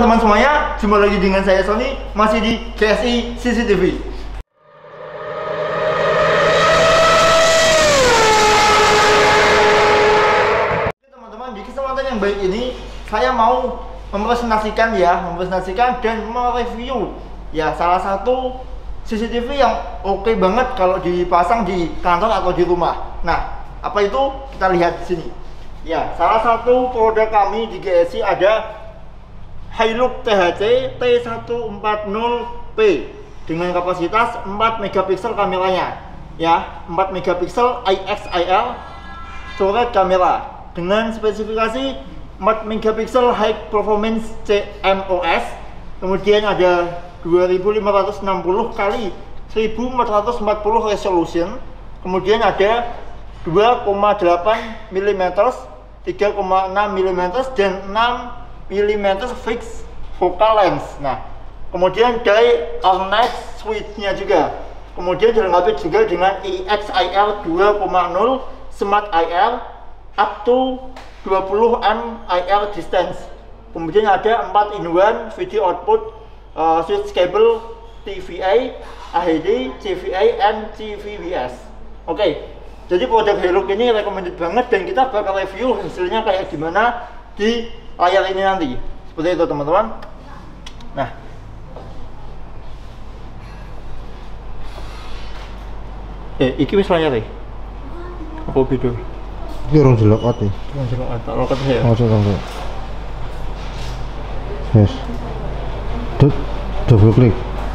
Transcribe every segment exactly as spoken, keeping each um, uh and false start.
teman-teman semuanya, jumpa lagi dengan saya Sony, masih di G S I C C T V. Teman-teman, di kesempatan yang baik ini saya mau mempresentasikan ya, mempresentasikan dan mereview ya salah satu C C T V yang oke okay banget kalau dipasang di kantor atau di rumah. Nah, apa itu? Kita lihat di sini. Ya, salah satu produk kami di G S I ada Hilux T H C T seratus empat puluh P dengan kapasitas empat megapiksel kameranya ya, empat megapiksel I X I L storage kamera dengan spesifikasi empat megapiksel high performance C M O S, kemudian ada dua ribu lima ratus enam puluh kali seribu empat ratus empat puluh resolution, kemudian ada dua koma delapan milimeter, tiga koma enam milimeter dan enam milimeter fix focal lens. Nah, kemudian dari Ornate switch-nya juga, kemudian dilengkapi juga dengan I X I L dua koma nol Smart I R up to dua puluh meter I R distance. Kemudian ada empat in one video output, uh, switch cable T V A, A H D, C V A, and C V B S. Oke, okay. Jadi produk Hilux ini recommended banget dan kita bakal review hasilnya kayak gimana di layar ini nanti. Seperti itu teman-teman. Nah, eh iki wis layar e. Apa beda? Iki orang jelek ati. Orang jelek ati. Tak loket ya. Oh, jelek. Yes. Dut double klik.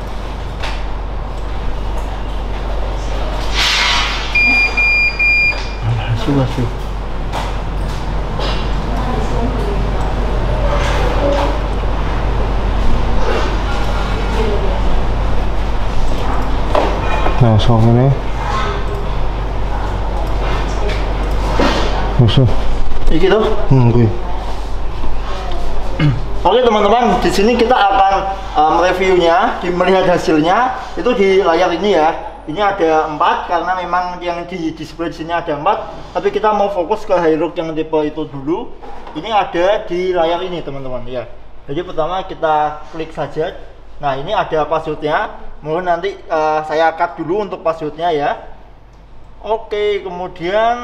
Sudah sih. Nah, soal ini musuh. Iki tuh. Hmm, gue. Oke teman-teman, di sini kita akan uh, mereviewnya, di, melihat hasilnya itu di layar ini ya. Ini ada empat karena memang yang di display di sini ada empat, tapi kita mau fokus ke Hilux yang tipe itu dulu. Ini ada di layar ini teman-teman ya. Jadi pertama kita klik saja. Nah, ini ada passwordnya. Mohon nanti uh, saya cut dulu untuk passwordnya ya. Oke, kemudian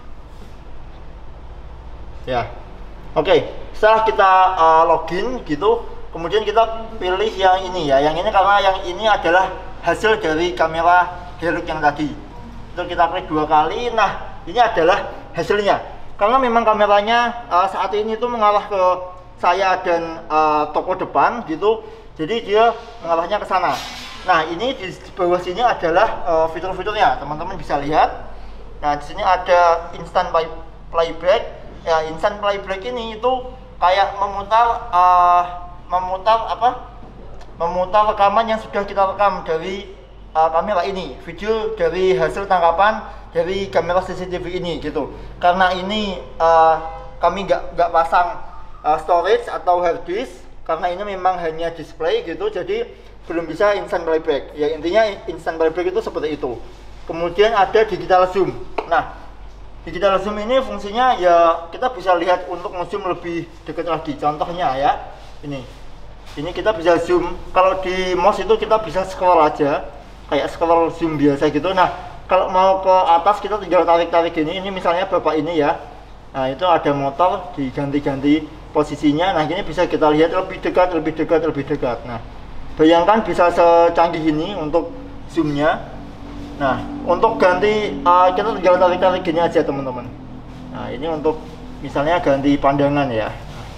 ya. Oke, setelah kita uh, login gitu, kemudian kita pilih yang ini ya. Yang ini karena yang ini adalah hasil dari kamera Hilux yang tadi. Itu kita klik dua kali. Nah, ini adalah hasilnya. Karena memang kameranya uh, saat ini tuh mengarah ke saya dan uh, toko depan gitu. Jadi dia mengarahnya ke sana. Nah, ini di bawah sini adalah uh, fitur-fiturnya. Teman-teman bisa lihat. Nah, di sini ada instant play playback. Ya, instant playback ini itu kayak memutar uh, memutar apa? Memutar rekaman yang sudah kita rekam dari uh, kamera ini, video dari hasil tangkapan dari kamera C C T V ini gitu. Karena ini uh, kami nggak nggak pasang uh, storage atau hard disk, karena ini memang hanya display gitu, jadi belum bisa instant playback. Ya, intinya instant playback itu seperti itu. Kemudian ada digital zoom. Nah, digital zoom ini fungsinya ya kita bisa lihat untuk nge-zoom lebih dekat lagi. Contohnya ya, ini. Ini kita bisa zoom. Kalau di mouse itu kita bisa scroll aja, kayak scroll zoom biasa gitu. Nah, kalau mau ke atas kita tinggal tarik-tarik gini. Ini misalnya bapak ini ya. Nah, itu ada motor, diganti-ganti posisinya. Nah, ini bisa kita lihat lebih dekat, lebih dekat, lebih dekat. Nah, bayangkan bisa secanggih ini untuk zoomnya. Nah, untuk ganti uh, kita tinggal tarik-tarik gini aja teman-teman. Nah, ini untuk misalnya ganti pandangan ya.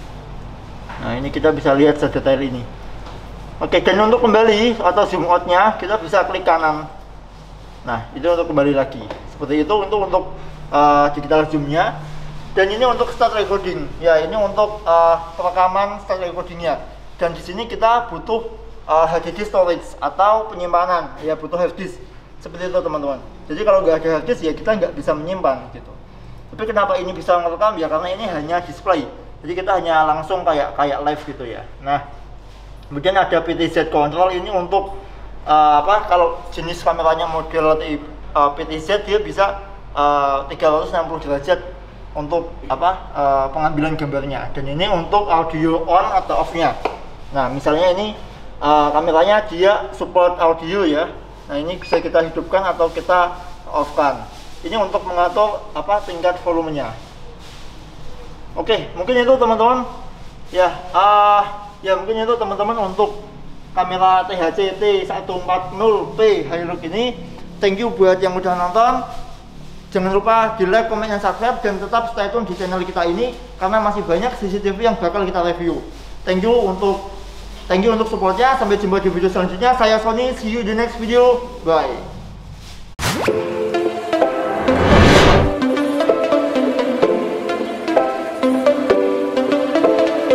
Nah, ini kita bisa lihat sedetail ini. Oke, dan untuk kembali atau zoom out-nya kita bisa klik kanan. Nah, itu untuk kembali lagi. Seperti itu untuk untuk uh, digital zoom-nya. Dan ini untuk start recording. Ya, ini untuk uh, perekaman start recording-nya. Dan di sini kita butuh uh, H D D storage atau penyimpanan. Ya, butuh hard disk. Seperti itu teman-teman. Jadi kalau nggak ada hard disk ya kita nggak bisa menyimpan gitu. Tapi kenapa ini bisa merekam? Ya karena ini hanya display. Jadi kita hanya langsung kayak kayak live gitu ya. Nah, kemudian ada P T Z control ini untuk uh, apa? Kalau jenis kameranya model uh, P T Z dia bisa uh, tiga ratus enam puluh derajat untuk apa? Uh, pengambilan gambarnya. Dan ini untuk audio on atau off-nya. Nah, misalnya ini uh, kameranya dia support audio ya. Nah, ini bisa kita hidupkan atau kita off-kan. Ini untuk mengatur apa tingkat volumenya. Oke, mungkin itu teman-teman. Ya, uh, ya mungkin itu teman-teman untuk kamera T H C T seratus empat puluh P Hilux ini. Thank you buat yang udah nonton. Jangan lupa di like, komen, dan subscribe, dan tetap stay tune di channel kita ini karena masih banyak C C T V yang bakal kita review. Thank you untuk thank you untuk supportnya. Sampai jumpa di video selanjutnya. Saya Sony, see you di next video. Bye.